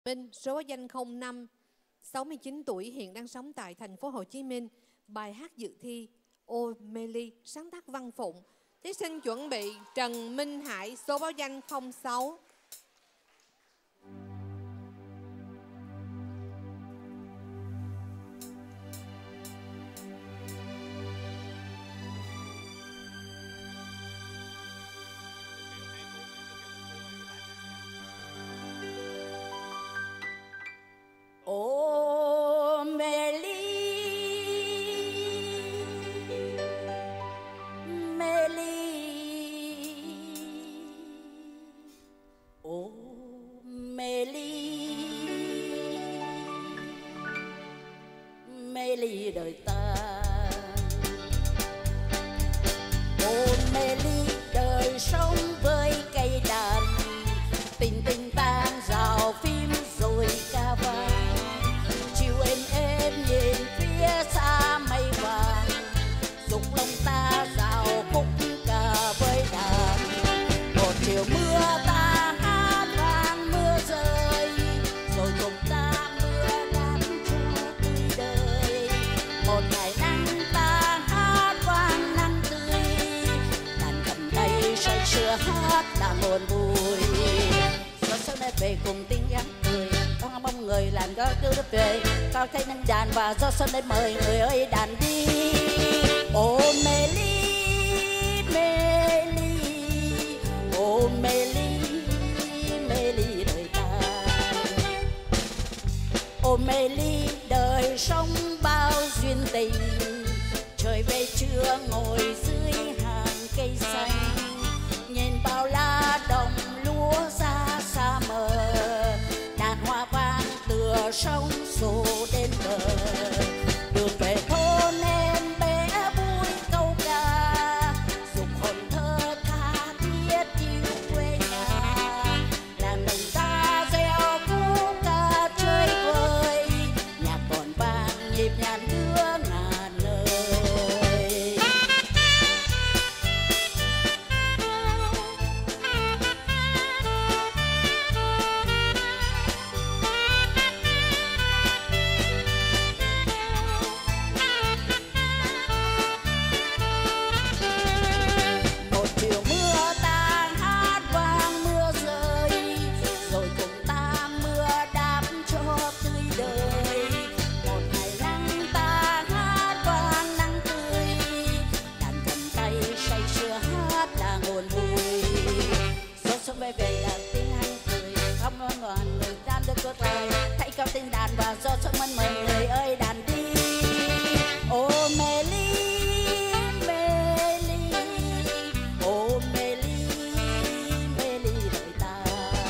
Minh, số báo danh 05, 69 tuổi, hiện đang sống tại thành phố Hồ Chí Minh. Bài hát dự thi Ô Mê Ly, sáng tác Văn Phụng. Thí sinh chuẩn bị Trần Minh Hải, số báo danh 06. Ô mê ly, mê ly, ô mê ly, mê ly đời ta. Ô mê ly đời sống với cây đàn, tình tình tan rào phim rồi ca vang. Nhìn phía xa mây vàng, dục lòng ta rào khúc ca với đàn. Một chiều mưa ta hát vang mưa rơi, rồi cùng ta mưa đắm cho tươi đời. Một ngày nắng ta hát vang nắng tươi, đàn cầm tay say sưa hát là nguồn vui. Gió sớm nay về cùng tiếng gắng cười, con mong người làng gót đưa đất về. Cao thấy nâng đàn và gió xuân đến mời người ơi đàn đi. Ô mê ly, mê ly, ô mê ly, mê ly đời ta. Ô mê ly đời sống bao duyên tình, trời về trưa ngồi dưới hàng cây xanh, nhìn bao lá đồng lúa ra xa mờ, đàn hoa vang tựa sông xô đến bờ. Đường về thôn em bé vui câu ca, dục hồn thơ tha thiết yêu quê nhà. Làng đồng ta reo khúc ca chơi vơi, nhạc còn vang nhịp nhàng đưa ngàn lời. Về đàn tiếng hay cười, không ngoan ngoan người đàn được cất lời, hãy cao tiếng đàn và gió sớm mân mời người ơi đàn đi. Ô mê ly, mê ly, ô mê ly, mê ly đời ta.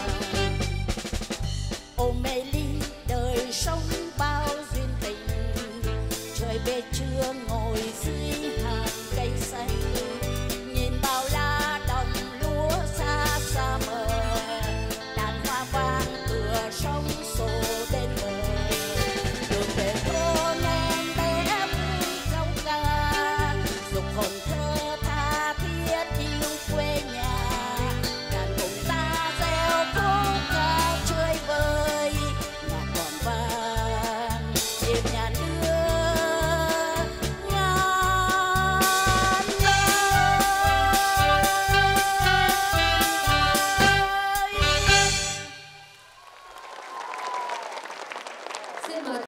Ô mê ly đời sống bao duyên tình, trời về trưa ngồi dưới hàng cây xanh, nhìn bao la đồng lúa xa xa mờ, đàn hoa vang tựa sông xô đến bờ. Đường về thôn em bé vui câu ca, dục hồn thơ tha thiết yêu quê nhà. Đàn cùng ta reo khúc ca chơi vơi, nhạc còn vang nhịp nhàng đưa